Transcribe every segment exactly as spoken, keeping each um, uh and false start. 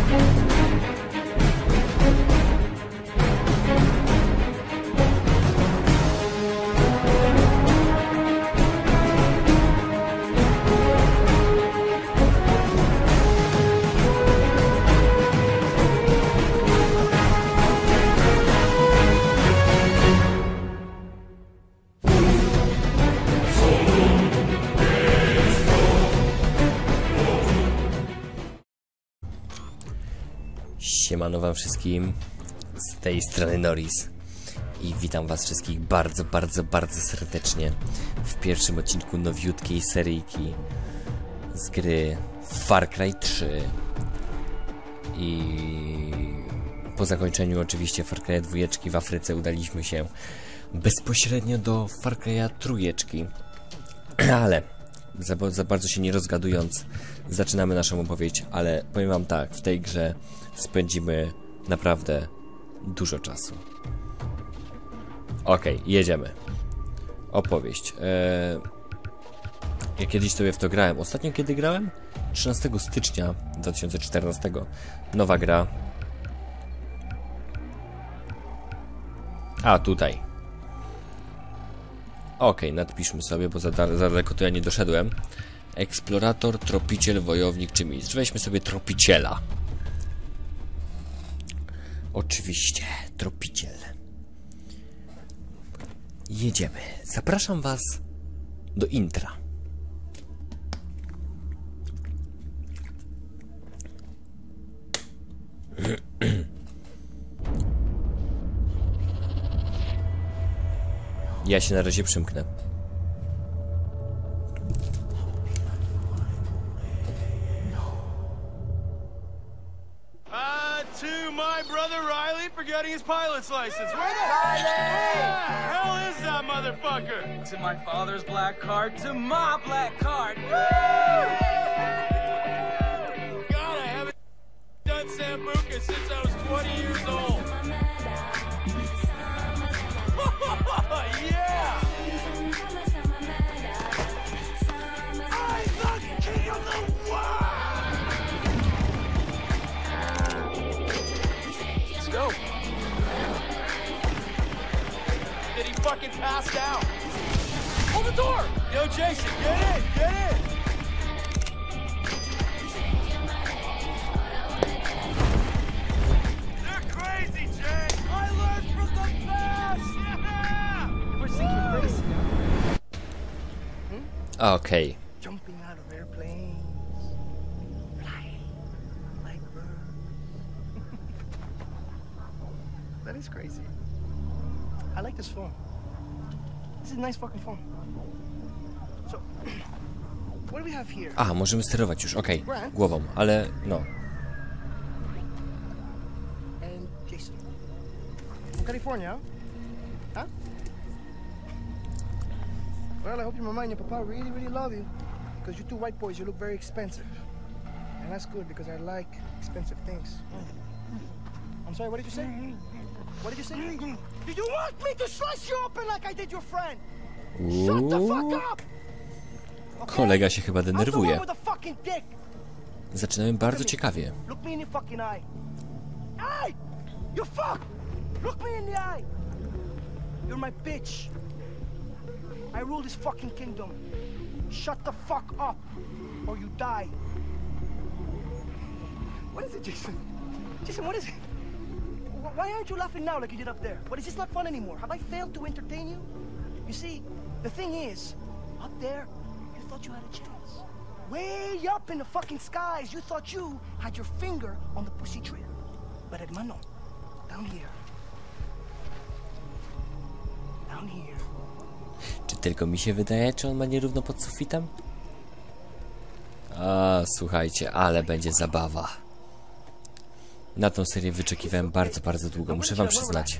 Siemano wam wszystkim, z tej strony Norris i witam was wszystkich bardzo, bardzo, bardzo serdecznie w pierwszym odcinku nowiutkiej seryjki z gry Far Cry trzy. I po zakończeniu oczywiście Far Cry dwójeczki w Afryce udaliśmy się bezpośrednio do Far Cry'a trójeczki, ale za, za bardzo się nie rozgadując zaczynamy naszą opowieść, ale powiem wam tak, w tej grze spędzimy naprawdę dużo czasu. Okej, okay, jedziemy. Opowieść. Eee, ja kiedyś sobie w to grałem. Ostatnio kiedy grałem? trzynastego stycznia dwa tysiące czternastego. Nowa gra. A, tutaj. Okej, okay, nadpiszmy sobie, bo za, za daleko to ja nie doszedłem. Eksplorator, tropiciel, wojownik czy mistrz. Weźmy sobie tropiciela. Oczywiście, tropiciel. Jedziemy. Zapraszam was do intra. Ja się na razie przymknę. To my brother Riley for getting his pilot's license. Where the Riley? hell is that motherfucker? To my father's black card, to my black card. God, I haven't done Sambuca since I was twenty years old. Yeah! I'm the king of the world! Go. Did he fucking pass out? Hold the door! Yo, Jason, get in! Get in! They're crazy, Jay! I learned from the best! Yeah! We're thinking crazy. Hmm? Okay. Jumping out of airplanes. Flying like birds. That is crazy. I like this phone. This is a nice fucking phone. So, what do we have here? A, możemy sterować już, okej, okay. Głową, ale no. And Jason. From California, huh? Well, I hope your mama and your papa really, really love you. Because you two white boys, you look very expensive. And that's good because I like expensive things. I'm sorry, what did you say? What did you say? Do you want me to slice you open like I did your friend? Shut the fuck up! Okay? Kolega się chyba denerwuje. with a fucking dick. Zaczynałem bardzo ciekawie. Look me in the fucking eye. Hey! You fuck! Look me in the eye. You're my bitch. I rule this fucking kingdom. Shut the fuck up, or you die. What is it, Jason? Jason, what is it? Why aren't you laughing now like you did up there? What, is this not fun anymore? Have I failed to entertain you? You see, the thing is, up there, you thought you had a chance. Way up in the fucking skies, you thought you had your finger on the pussy trigger. But hermano, down here. Down here. Czy tylko mi się wydaje, czy on ma nierówno pod sufitem? A, słuchajcie, ale będzie zabawa. Na tą serię wyczekiwałem bardzo, bardzo długo, muszę wam przyznać.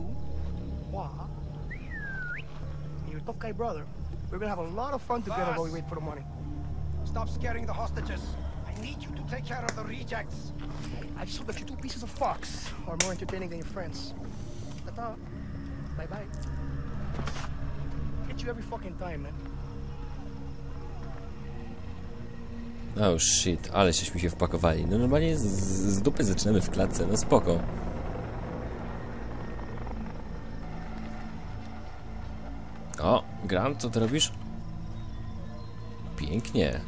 Stop scaring the hostages. I need you to take care of the rejects. I've sold that you two pieces of fox are more entertaining than your friends. Ta-ta. Bye-bye. Get you every fucking time, man. Oh shit, ale żeśmy się wpakowali. No normalnie z, z dupy zaczynamy w klatce, no spoko. O, Grant, co ty robisz? Pięknie.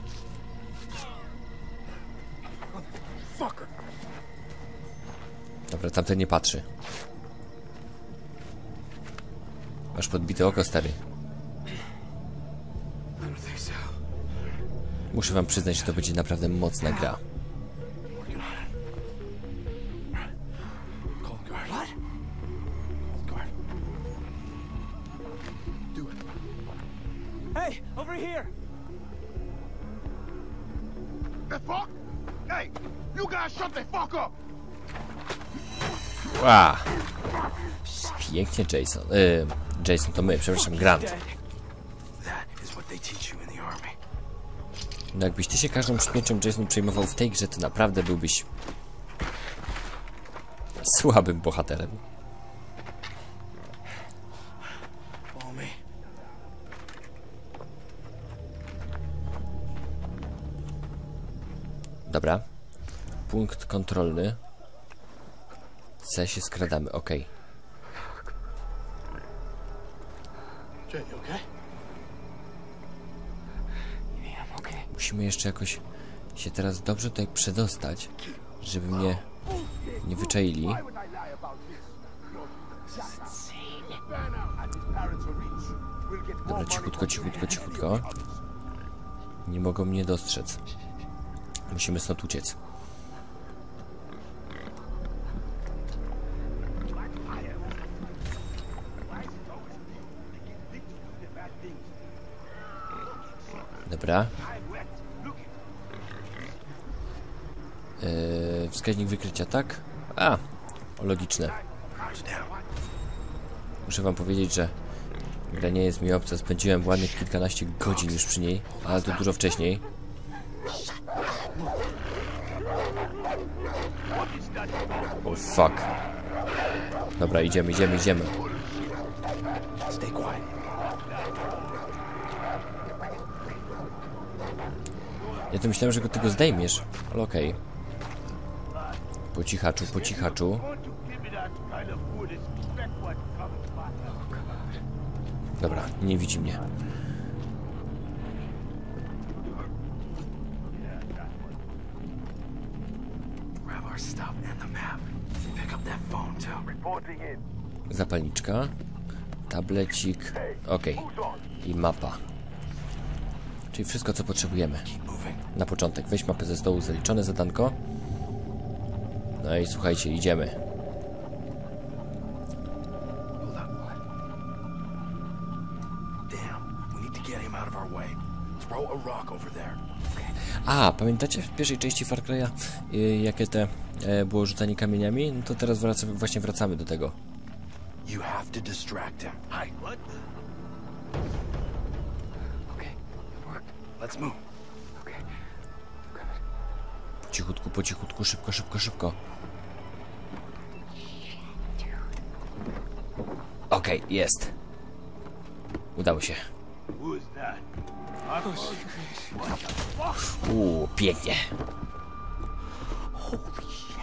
Dobra, tamten nie patrzy. Masz podbite oko, stary. Muszę wam przyznać, że to będzie naprawdę mocna gra. Hey, over here! The fuck? Hey, you guys shut the fuck up! Ła! Pięknie, Jason. Yy, Jason to my, przepraszam, Grant. No jakbyś ty się każdą śmiercią Jason przejmował w tej grze, to naprawdę byłbyś słabym bohaterem. Dobra. Punkt kontrolny. C się skradamy, okej. Musimy jeszcze jakoś się teraz dobrze tutaj przedostać, żeby mnie nie wyczaili. Dobra, cichutko, cichutko, cichutko. Nie mogą mnie dostrzec. Musimy stąd uciec. Dobra. Yy, wskaźnik wykrycia, tak? A, logiczne. Muszę wam powiedzieć, że gra nie jest mi obca. Spędziłem ładnych kilkanaście godzin już przy niej, ale to dużo wcześniej. Oh fuck. Dobra, idziemy, idziemy, idziemy. Ja to myślałem, że go tego zdejmiesz, ale okej. Okay. Po cichaczu, po cichaczu. Dobra, nie widzi mnie. Zapalniczka. Tablecik. Okej. Okay. I mapa. Czyli wszystko, co potrzebujemy. Na początek weź mapę ze stołu, zaliczone zadanko. No i słuchajcie, idziemy. A, pamiętacie w pierwszej części Far Cry'a, yy, jakie te yy, było rzucanie kamieniami? No to teraz wraca, właśnie wracamy do tego. You have to distract him. Hi. What? Okay, it worked. Let's move. Okay. Po cichutku, po cichutku, szybko, szybko, szybko. Okej, okay, jest. Udało się. Uuu, pięknie. Holy shit.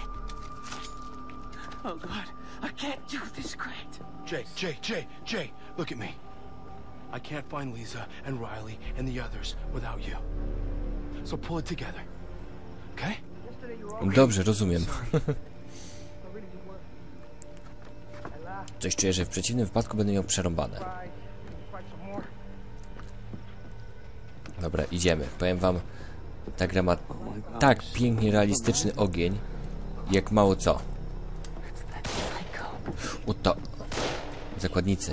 Oh God, I can't do this, Grant. Jay, Jay, Jay, Jay, look at me. I can't find Lisa and Riley and the others without you. So pull it together. Okay? Dobrze, rozumiem. Coś czuję, że w przeciwnym wypadku będę miał przerąbane. Dobra, idziemy. Powiem wam, ta gra ma tak pięknie realistyczny ogień, jak mało co. Uto. Zakładnicy.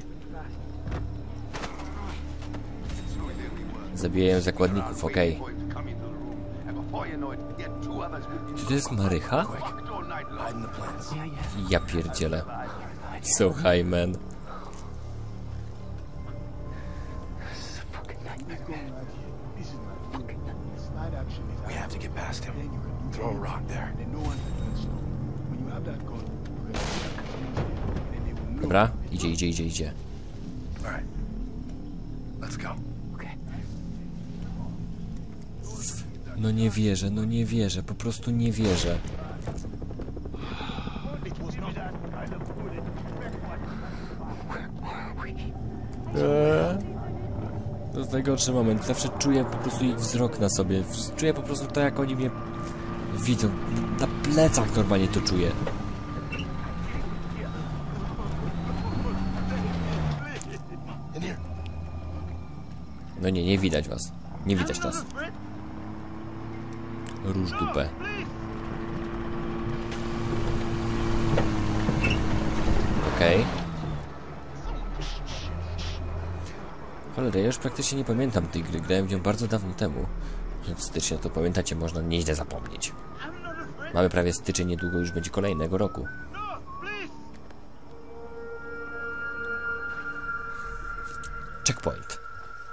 Zabijają zakładników, okej. Okay. Czy to jest marycha? Ja pierdzielę. So high, man. Dobra, idzie, idzie, idzie, idzie. No nie wierzę, no nie wierzę, po prostu nie wierzę. Eee. To jest najgorszy moment. Zawsze czuję po prostu ich wzrok na sobie. Czuję po prostu to, jak oni mnie widzą. Na plecach normalnie to czuję. No nie, nie widać was. Nie widać nas. Róż dupę. Okej. Okay. Cholera, ja już praktycznie nie pamiętam tej gry. Grałem w nią bardzo dawno temu. Więc stycznia to pamiętacie, można nieźle zapomnieć. Mamy prawie styczeń, niedługo już będzie kolejnego roku. Checkpoint.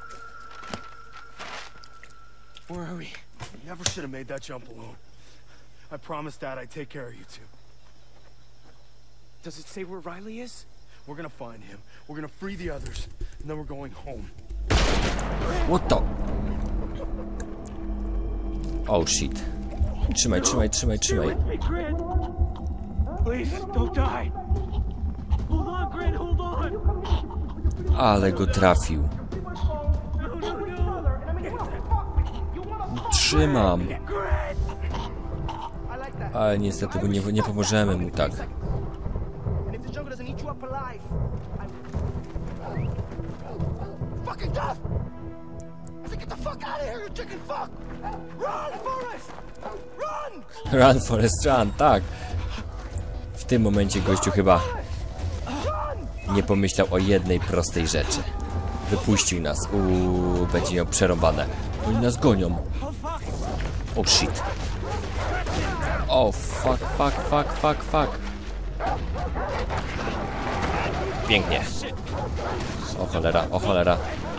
Where are we? Never should have made that jump alone. I promised Dad I'd take care of you two. Does it say where Riley is? We're gonna find him. We're gonna free the others, and then we're going home. What the? Oh shit. Trzymaj, trzymaj, trzymaj, trzymaj. Please, don't die. Hold on, Grant, hold on. Ale go trafił. Trzymam. Ale niestety bo nie, nie pomożemy mu tak. Run, Forrest, run, tak. W tym momencie gościu chyba nie pomyślał o jednej prostej rzeczy. Wypuścił nas. Uuu, będzie miał przerąbane. Oni nas gonią. Oh shit. Oh fuck, fuck, fuck, fuck, fuck. Pięknie. O cholera, o cholera.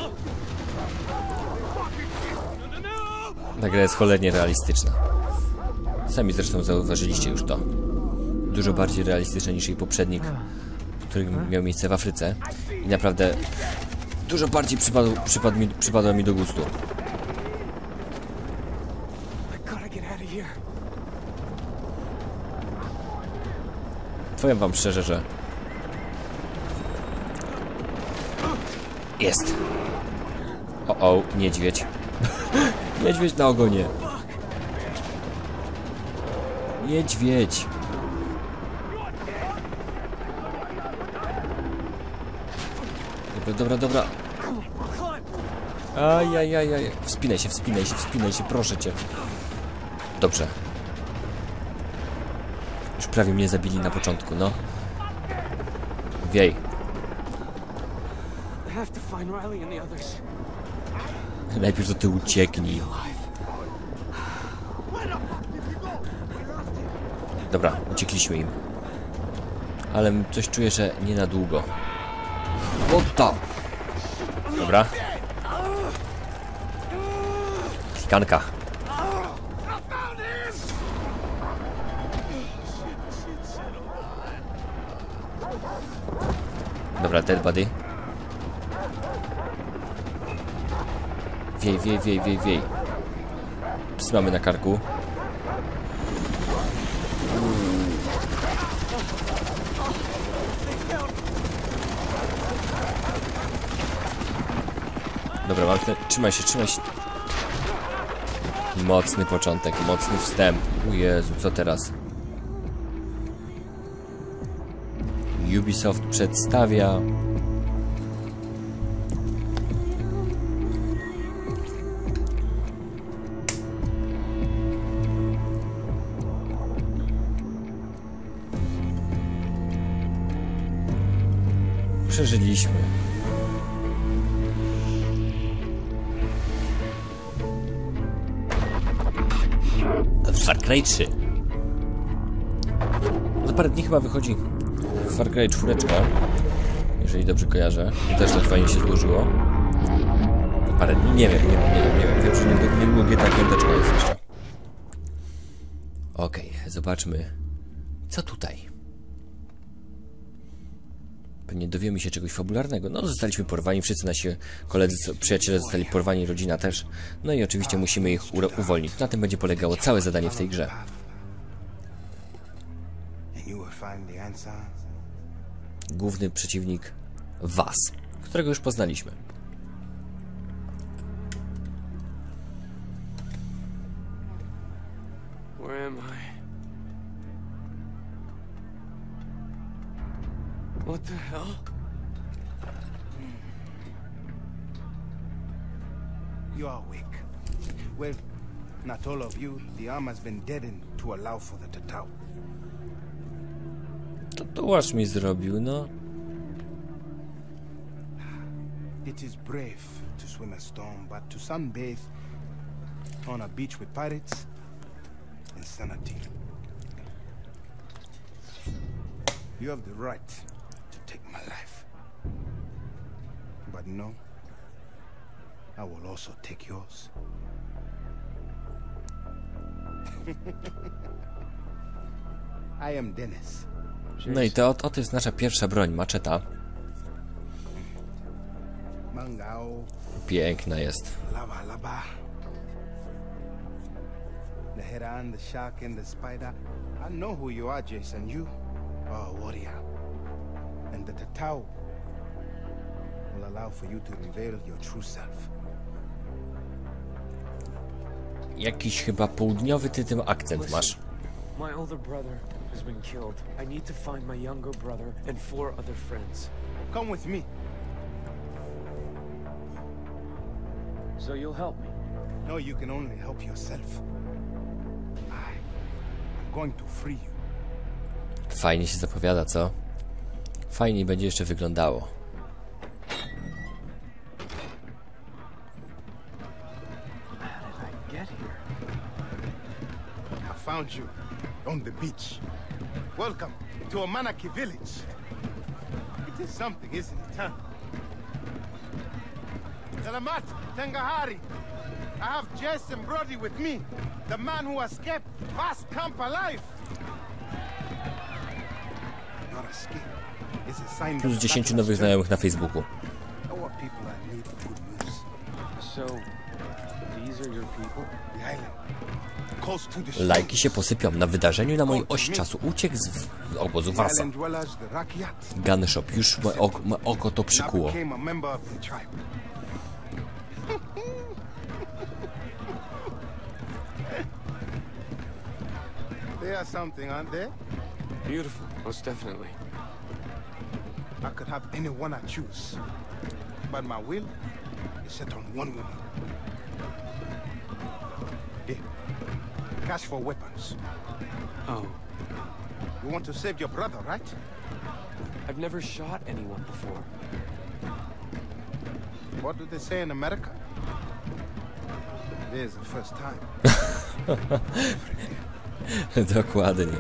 Ta gra jest cholernie realistyczna. Sami zresztą zauważyliście już to. Dużo bardziej realistyczna niż jej poprzednik, który miał miejsce w Afryce. I naprawdę dużo bardziej przypadł, przypadł mi, przypadła mi do gustu. Powiem wam szczerze, że jest. O, o, niedźwiedź. Niedźwiedź na ogonie. Niedźwiedź. Dobra, dobra, dobra. Ajajajaj. Wspinaj się, wspinaj się, wspinaj się, proszę cię. Dobrze. Już prawie mnie zabili na początku, no. Wiej. Najpierw do tyłu ucieknij. Dobra, uciekliśmy im. Ale coś czuję, że nie na długo. Otta! Dobra. Klikanka. Dobra, dead body. Wiej, wiej, wiej, wiej, wiej. Psy mamy na karku. Dobra, mam ten... Trzymaj się, trzymaj się. Mocny początek, mocny wstęp. O Jezu, co teraz? Ubisoft przedstawia... Przeżyliśmy. Far Cry trzy. Za parę dni chyba wychodzi Far Cry cztery, jeżeli dobrze kojarzę. I też tak fajnie się złożyło. Za parę dni, nie wiem, nie wiem, nie wiem, nie wiem. Wiem, że nie, nie było G T A pięć jest jeszcze. Okej, okay, zobaczmy, co tutaj. pewnie dowiemy się czegoś fabularnego. No, zostaliśmy porwani, wszyscy nasi koledzy, przyjaciele zostali porwani, rodzina też. No i oczywiście musimy ich uwolnić. Na tym będzie polegało całe zadanie w tej grze. Główny przeciwnik was, którego już poznaliśmy. Where am I? What the hell? You are awake. Well, not all of you. The arm has been deadened to allow for the Tatau. Tatuaż mi zrobił, no. It is brave to swim a storm, but to sunbathe on a beach with pirates, insanity. You have the right to take my life. But no, I will also take yours. I am Dennis. No i to oto jest nasza pierwsza broń, maczeta. Mangao, Piękna jest. lava lava. The heron, the shark, and the spider. I know who you are, Jason. You are a warrior. And the Tatau will allow for you to reveal your true self. Jakiś chyba południowy ty tym akcent masz. My older brother has been killed. I need to find my younger brother and four other friends. Come with me. So you'll help me? No, you can only help yourself. I am going to free you. Fajnie się zapowiada, co? Fajniej będzie jeszcze wyglądało. Get here. I found you on the beach. Welcome to Amanaki village. It is something, isn't it, huh? Salamat, Tengahari. I have Jason Brody with me, the man who escaped Vast Camp alive. Your escape is a sign Plus that dziesięciu the nowych battle znajomych na Facebooku. is our people are need good news. So, these are your people? The island calls to the Lajki się posypią. Na wydarzeniu na mojej osi czasu uciekł z, z obozu Wasa. island dwellers, the Rakyat. Gunshop. Już moje oko, moje oko to I przykuło. became a member of the tribe. They are something, aren't they? Beautiful, most definitely. I could have anyone I choose, but my will is set on one woman. Here, cash for weapons. Oh, You want to save your brother, right? I've never shot anyone before. What do they say in America? There's the first time. Dokładnie.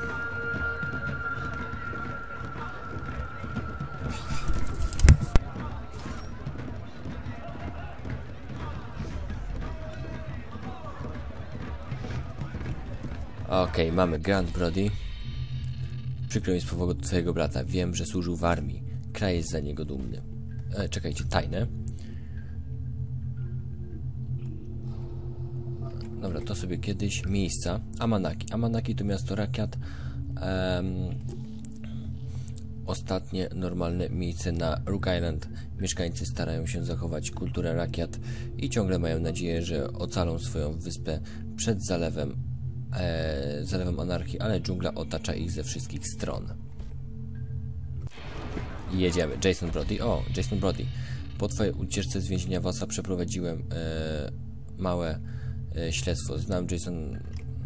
Okej, okay, mamy Grant Brody. Przykro mi z powodu twojego brata. Wiem, że służył w armii. Kraj jest za niego dumny. E, czekajcie, tajne. Dobra, to sobie kiedyś. Miejsca. Amanaki. Amanaki to miasto Rakyat. Um, ostatnie normalne miejsce na Rook Island. Mieszkańcy starają się zachować kulturę Rakyat i ciągle mają nadzieję, że ocalą swoją wyspę przed zalewem e, zalewem anarchii, ale dżungla otacza ich ze wszystkich stron. I jedziemy. Jason Brody. O, Jason Brody. Po twojej ucieczce z więzienia Wasa przeprowadziłem e, małe e, śledztwo. Znam Jason...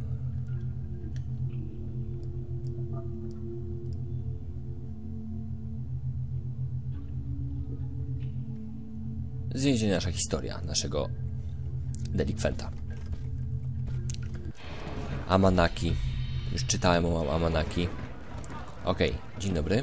Z więzienia nasza historia, naszego delikwenta. Amanaki. Już czytałem o Amanaki. Okej, okay. Dzień dobry.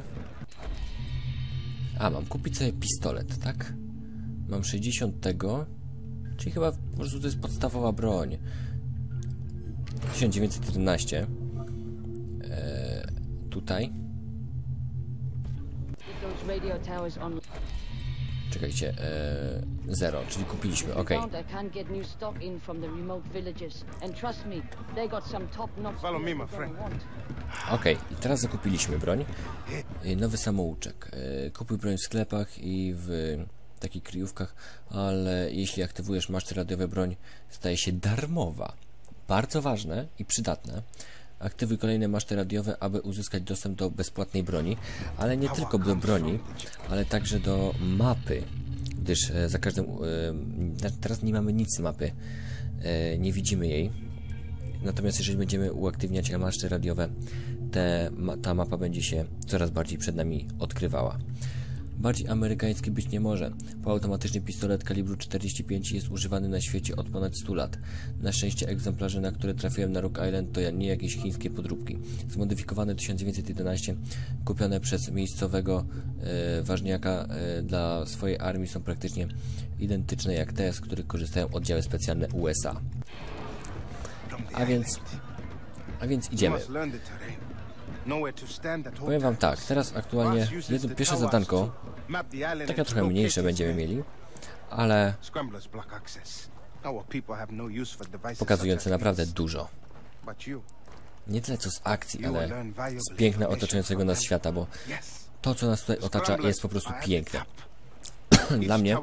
A, mam kupić sobie pistolet, tak? Mam sześćdziesiąt tego. Czyli chyba po prostu to jest podstawowa broń. tysiąc dziewięćset jedenaście. Eee, tutaj. radio towers on. Czekajcie, e, zero, czyli kupiliśmy, okej. I can't get new stock in from the remote villages. And trust me, they got some top-notch. Follow me, my friend. Okej, i teraz zakupiliśmy broń. E, Nowy samouczek. E, Kupuj broń w sklepach i w takich kryjówkach, ale jeśli aktywujesz maszty radiowe, broń staje się darmowa. Bardzo ważne i przydatne. Aktywuj kolejne maszty radiowe, aby uzyskać dostęp do bezpłatnej broni, ale nie tylko do broni, ale także do mapy, gdyż e, za każdym... E, teraz nie mamy nic z mapy, e, nie widzimy jej, natomiast jeżeli będziemy uaktywniać maszty radiowe, te, ma, ta mapa będzie się coraz bardziej przed nami odkrywała. Bardziej amerykański być nie może. Półautomatyczny pistolet kalibru czterdzieści pięć jest używany na świecie od ponad stu lat. Na szczęście egzemplarze, na które trafiłem na Rock Island, to nie jakieś chińskie podróbki. Zmodyfikowane tysiąc dziewięćset jedenaście, kupione przez miejscowego e, ważniaka e, dla swojej armii, są praktycznie identyczne jak te, z których korzystają oddziały specjalne U S A. A więc... A więc idziemy. Powiem wam tak, teraz aktualnie jedno, pierwsze zadanko, takie trochę mniejsze będziemy mieli, ale pokazujące naprawdę dużo. Nie tyle co z akcji, ale z piękna otaczającego nas świata, bo to, co nas tutaj otacza, jest po prostu piękne. Dla mnie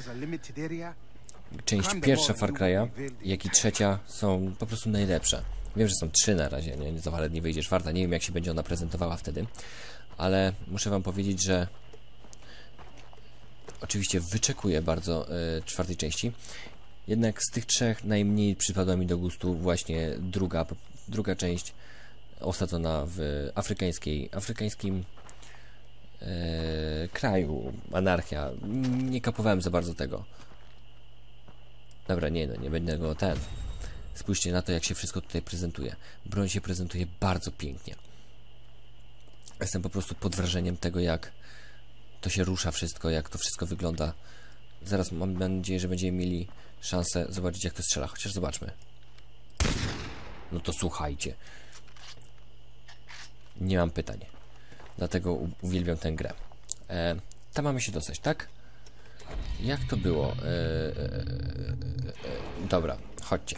część pierwsza Far Cry'a, jak i trzecia są po prostu najlepsze. Wiem, że są trzy na razie, nie, nie, ale nie wyjdzie czwarta. Nie wiem, jak się będzie ona prezentowała wtedy. Ale muszę wam powiedzieć, że oczywiście wyczekuję bardzo y, czwartej części. Jednak z tych trzech najmniej przypadła mi do gustu właśnie druga, druga część osadzona w afrykańskiej, afrykańskim y, kraju. Anarchia. Nie kapowałem za bardzo tego. Dobra, nie no, nie będę go ten... Spójrzcie na to, jak się wszystko tutaj prezentuje. Broń się prezentuje bardzo pięknie. Jestem po prostu pod wrażeniem tego, jak to się rusza wszystko, jak to wszystko wygląda. Zaraz mam nadzieję, że będziemy mieli szansę zobaczyć, jak to strzela. Chociaż zobaczmy. No to słuchajcie. Nie mam pytań. Dlatego uwielbiam tę grę. E, tam mamy się dostać, tak? Jak to było? E, e, e, e, dobra, chodźcie.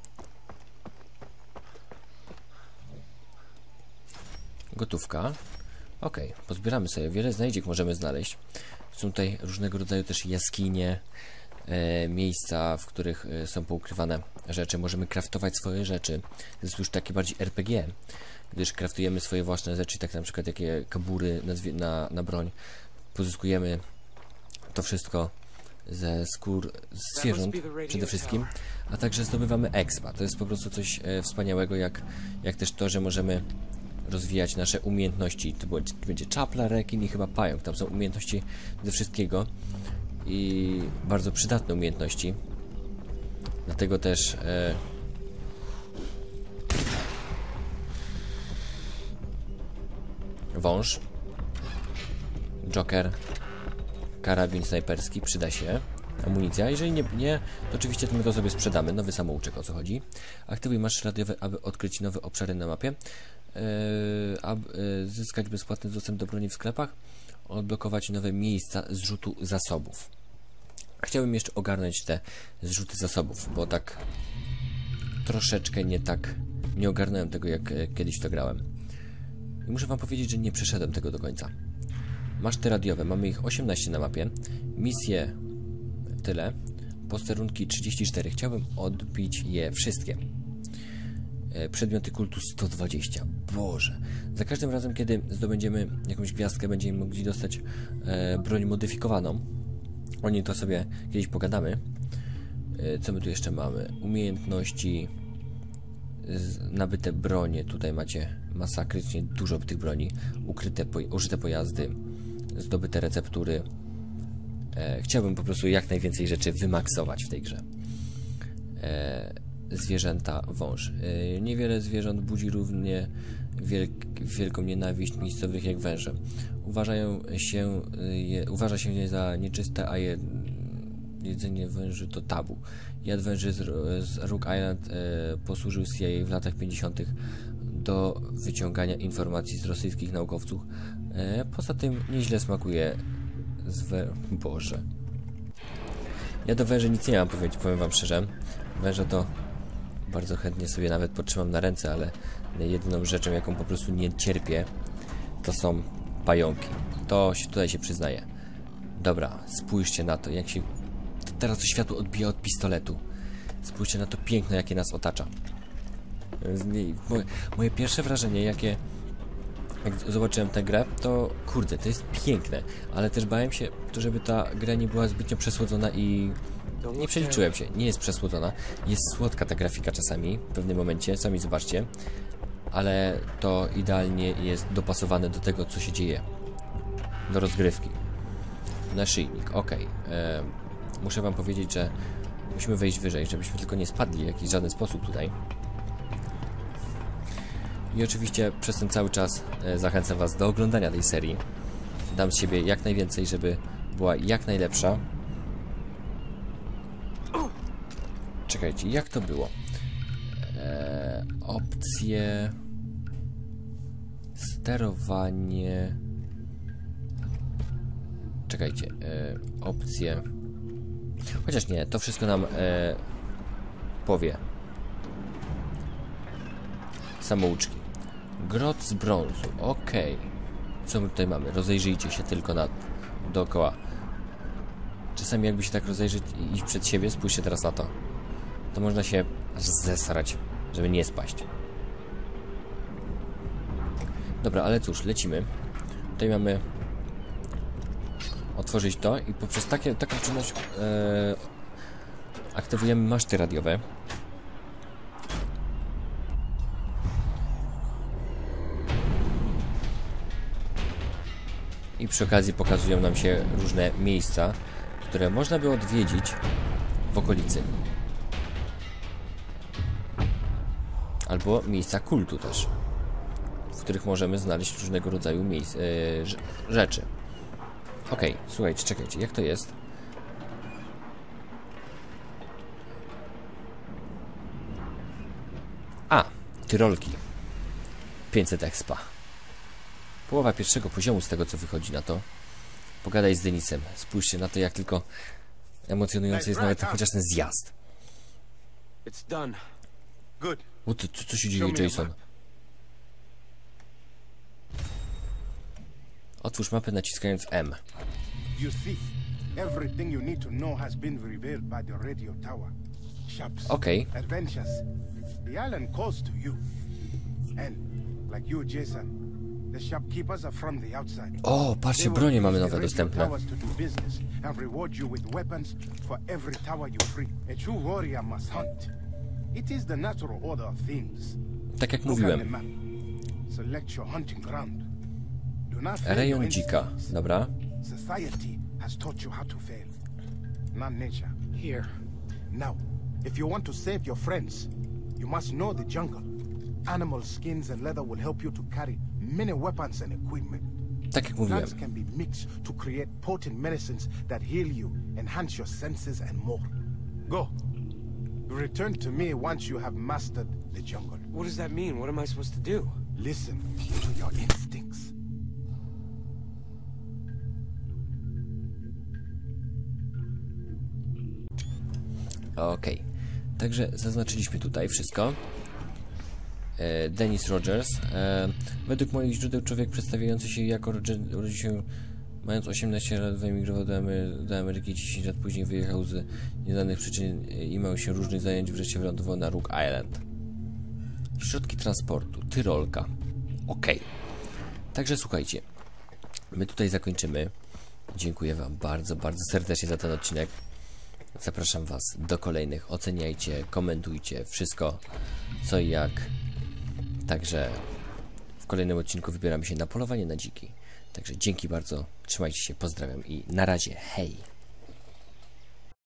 Gotówka. Ok, pozbieramy sobie. Wiele znajdziek możemy znaleźć. Są tutaj różnego rodzaju też jaskinie, e, miejsca, w których e, są poukrywane rzeczy. Możemy craftować swoje rzeczy. To jest już takie bardziej R P G, gdyż craftujemy swoje własne rzeczy, tak na przykład takie kabury na, na, na broń. Pozyskujemy to wszystko ze skór zwierząt przede wszystkim, a także zdobywamy expa. To jest po prostu coś e, wspaniałego, jak, jak też to, że możemy rozwijać nasze umiejętności. To będzie czapla, rekin i chyba pająk. Tam są umiejętności ze wszystkiego i bardzo przydatne umiejętności. Dlatego też e... wąż, Joker, karabin snajperski przyda się. Amunicja. Jeżeli nie, nie, to oczywiście my to sobie sprzedamy. Nowy samouczek, o co chodzi. Aktywuj maszty radiowe, aby odkryć nowe obszary na mapie. Yy, aby yy, zyskać bezpłatny dostęp do broni w sklepach. Odblokować nowe miejsca zrzutu zasobów. Chciałbym jeszcze ogarnąć te zrzuty zasobów, bo tak troszeczkę nie tak nie ogarnąłem tego, jak e, kiedyś to grałem. I muszę wam powiedzieć, że nie przeszedłem tego do końca. Maszty radiowe. Mamy ich osiemnaście na mapie. Misje tyle. Posterunki trzydzieści cztery. Chciałbym odbić je wszystkie. E, przedmioty kultu sto dwadzieścia. Boże. Za każdym razem, kiedy zdobędziemy jakąś gwiazdkę, będziemy mogli dostać e, broń modyfikowaną. O niej to sobie kiedyś pogadamy. E, co my tu jeszcze mamy? Umiejętności, z, nabyte bronie. Tutaj macie masakrycznie dużo tych broni. Ukryte, po, użyte pojazdy. Zdobyte receptury. E, chciałbym po prostu jak najwięcej rzeczy wymaksować w tej grze. E, zwierzęta, wąż. E, niewiele zwierząt budzi równie wielk, wielką nienawiść miejscowych jak węże. Uważają się, je, uważa się je za nieczyste, a je, jedzenie węży to tabu. Jad węży z, z Rock Island e, posłużył C I A w latach pięćdziesiątych do wyciągania informacji z rosyjskich naukowców E, poza tym nieźle smakuje z we... Boże. Ja do węży nic nie mam powiedzieć, powiem wam szczerze. Węża to bardzo chętnie sobie nawet potrzymam na ręce, ale jedyną rzeczą, jaką po prostu nie cierpię, to są pająki. To się tutaj się przyznaje. Dobra, spójrzcie na to, jak się teraz to światło odbija od pistoletu. Spójrzcie na to piękno, jakie nas otacza. Moje, moje pierwsze wrażenie, jakie jak zobaczyłem tę grę, to kurde, to jest piękne, ale też bałem się, żeby ta gra nie była zbytnio przesłodzona i nie przeliczyłem się. Nie jest przesłodzona, jest słodka ta grafika czasami, w pewnym momencie, sami zobaczcie, ale to idealnie jest dopasowane do tego, co się dzieje, do rozgrywki. Naszyjnik, ok. E, muszę wam powiedzieć, że musimy wejść wyżej, żebyśmy tylko nie spadli w jakiś żaden sposób tutaj. I oczywiście przez ten cały czas e, zachęcam was do oglądania tej serii. Dam z siebie jak najwięcej, żeby była jak najlepsza. Czekajcie, jak to było? E, opcje... Sterowanie... Czekajcie, e, opcje... Chociaż nie, to wszystko nam e, powie. Samouczki. Grot z brązu, okej. Okay. Co my tutaj mamy? Rozejrzyjcie się tylko na dookoła. Czasami jakby się tak rozejrzeć i iść przed siebie, spójrzcie teraz na to. To można się aż zesrać, żeby nie spaść. Dobra, ale cóż, lecimy. Tutaj mamy otworzyć to i poprzez takie, taką czynność e, aktywujemy maszty radiowe. I przy okazji pokazują nam się różne miejsca, które można by odwiedzić w okolicy. Albo miejsca kultu też, w których możemy znaleźć różnego rodzaju miejsc, yy, rzeczy. Okej, okay, słuchajcie, czekajcie, jak to jest? A, Tyrolki. pięćset expa. Połowa pierwszego poziomu z tego, co wychodzi na to. Pogadaj z Denisem. Spójrzcie na to, jak tylko emocjonujący jest nawet chociaż ten zjazd. It's done. Good. O, to, co, co się dzieje, Jason? Otwórz mapę naciskając M. You see, everything you need to know has been revealed by the radio tower. Shops, Okay. adventures. The island calls to you. And, like you, Jason, the shopkeepers are from the outside. O, patrzcie, bronie mamy nowe dostępne. Tak jak mówiłem. Rejon dzika, dobra. Here. Now, if you want to save your friends, you must know the jungle. Animal skins and leather will help you to carry many weapons and equipment. Tak jak mówiłem. Plants can be mixed to create potent medicines that heal you, enhance your senses and more. Go. Return to me once you have mastered the jungle. What does that mean? What am I supposed to do? Listen to your instincts. Okej. Okay. Także zaznaczyliśmy tutaj wszystko. E, Dennis Rogers. E, według moich źródeł człowiek przedstawiający się jako urodził się mając osiemnaście lat, wyemigrował do, Amery do Ameryki, dziesięć lat później wyjechał z nieznanych przyczyn i miał się różnych zajęć, wreszcie wylądował na Rook Island. Środki transportu. Tyrolka. Okej. Okay. Także słuchajcie. My tutaj zakończymy. Dziękuję wam bardzo, bardzo serdecznie za ten odcinek. Zapraszam was do kolejnych. Oceniajcie, komentujcie wszystko co i jak. Także w kolejnym odcinku wybieramy się na polowanie na dziki. Także dzięki bardzo, trzymajcie się, pozdrawiam i na razie, hej!